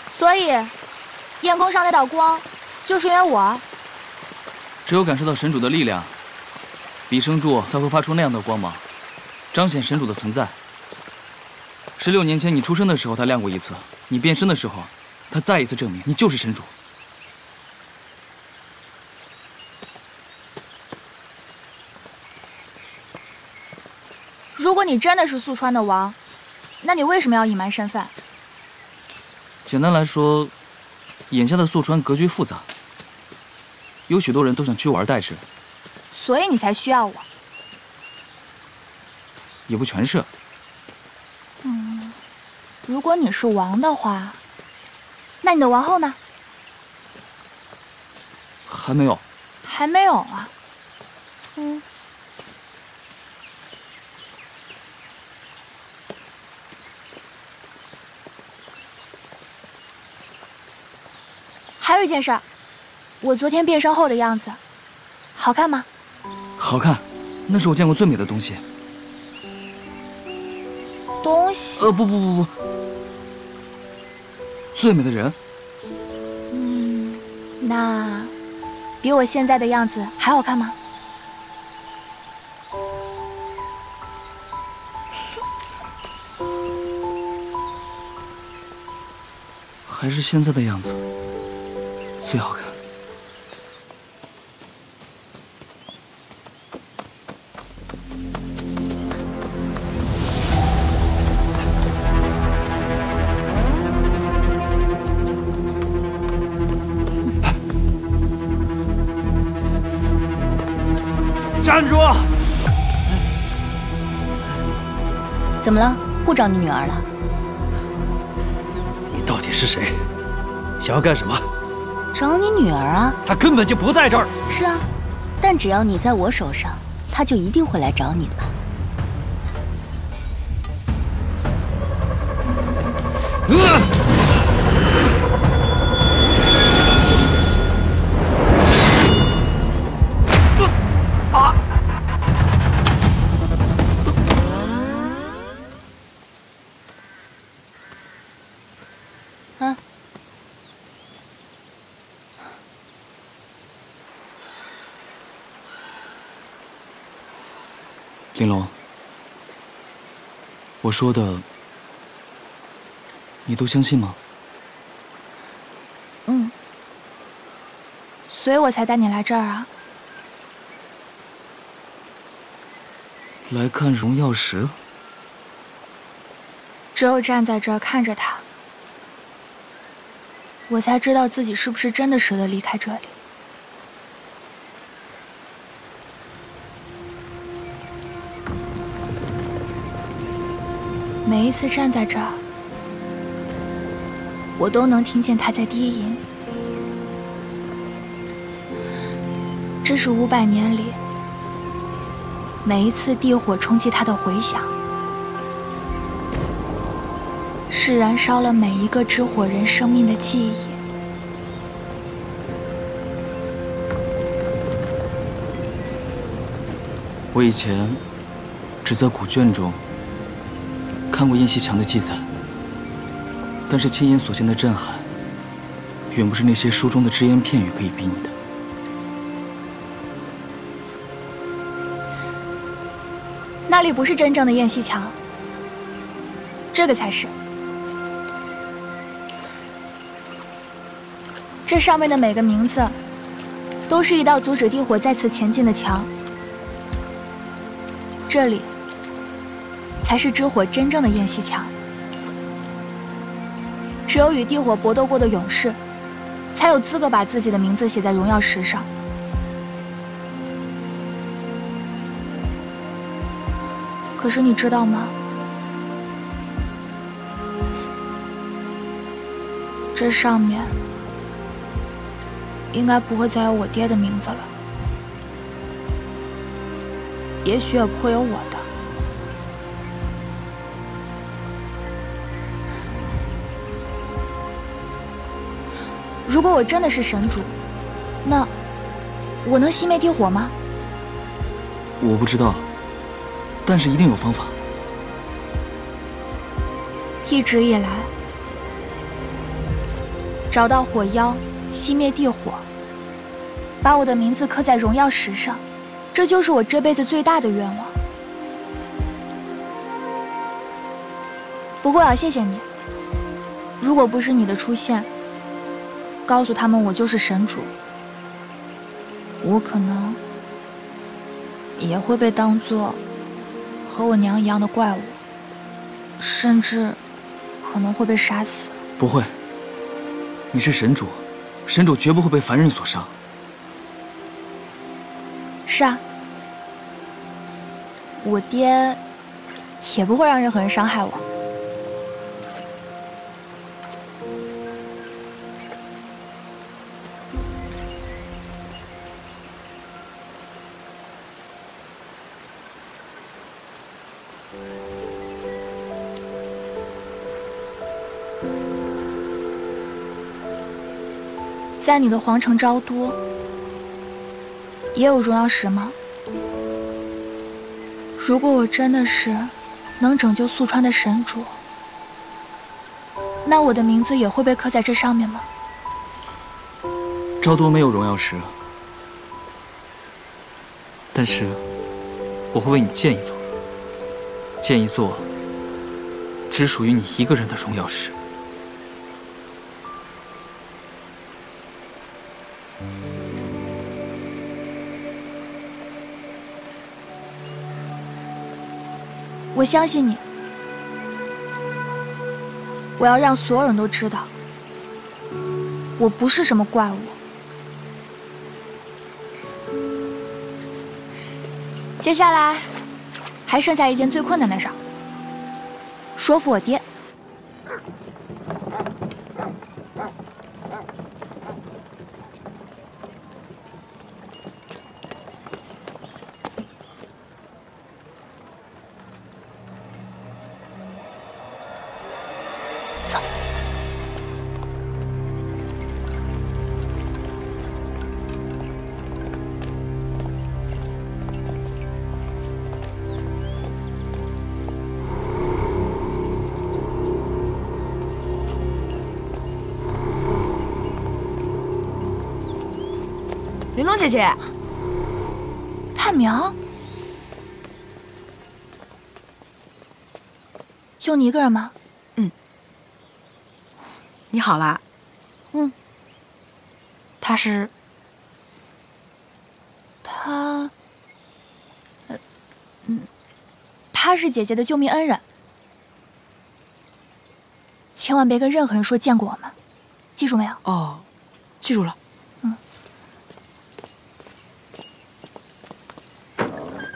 所以，夜空上那道光，就是因为我。 只有感受到神主的力量，彼生柱才会发出那样的光芒，彰显神主的存在。16年前你出生的时候，它亮过一次；你变身的时候，它再一次证明你就是神主。 如果你真的是宿川的王，那你为什么要隐瞒身份？ 简单来说，眼下的宿川格局复杂，有许多人都想取我而代之， 所以你才需要我。 也不全是。 如果你是王的话，那你的王后呢？ 还没有。 还没有啊。还有一件事儿，我昨天变身后的样子，好看吗？ 好看，那是我见过最美的东西。 东西？ 不，最美的人。 那比我现在的样子还好看吗？ 还是现在的样子最好看。 站住！ 怎么了？不找你女儿了？ 你到底是谁？想要干什么？ 找你女儿啊！ 她根本就不在这儿。 是啊，但只要你在我手上，她就一定会来找你的。 玲珑，我说的，你都相信吗？ 所以我才带你来这儿啊。 来看荣耀石。 只有站在这儿看着它，我才知道自己是不是真的舍得离开这里。每一次站在这儿，我都能听见它在低吟。这是500年里每一次地火冲击它的回响，是燃烧了每一个知火人生命的记忆。 我以前只在古卷中看过燕西墙的记载，但是亲眼所见的震撼，远不是那些书中的只言片语可以比拟的。 那里不是真正的燕西墙，这个才是。这上面的每个名字，都是一道阻止地火再次前进的墙。这里才是之火真正的燕西墙。只有与地火搏斗过的勇士，才有资格把自己的名字写在荣耀石上。可是你知道吗？这上面应该不会再有我爹的名字了，也许也不会有我的。如果我真的是神主，那我能熄灭地火吗？ 我不知道，但是一定有方法。 一直以来， 找到火妖，熄灭地火，把我的名字刻在荣耀石上，这就是我这辈子最大的愿望。不过我要谢谢你，如果不是你的出现，告诉他们我就是神主，我可能也会被当作和我娘一样的怪物，甚至可能会被杀死。 不会，你是神主，神主绝不会被凡人所伤。 是啊，我爹也不会让任何人伤害我。在你的皇城昭都，也有荣耀石吗？如果我真的是能拯救宿川的神主，那我的名字也会被刻在这上面吗？ 昭都没有荣耀石，但是我会为你建一座，建一座只属于你一个人的荣耀石。 我相信你，我要让所有人都知道，我不是什么怪物。接下来还剩下一件最困难的事儿，说服我爹。走。 玲珑姐姐， 探苗，就你一个人吗？ 你好啦。 嗯。 他是？ 他是姐姐的救命恩人，千万别跟任何人说见过我们，记住没有？ 哦，记住了。